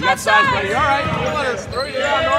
got size, buddy. All right. We'll let her throw you down.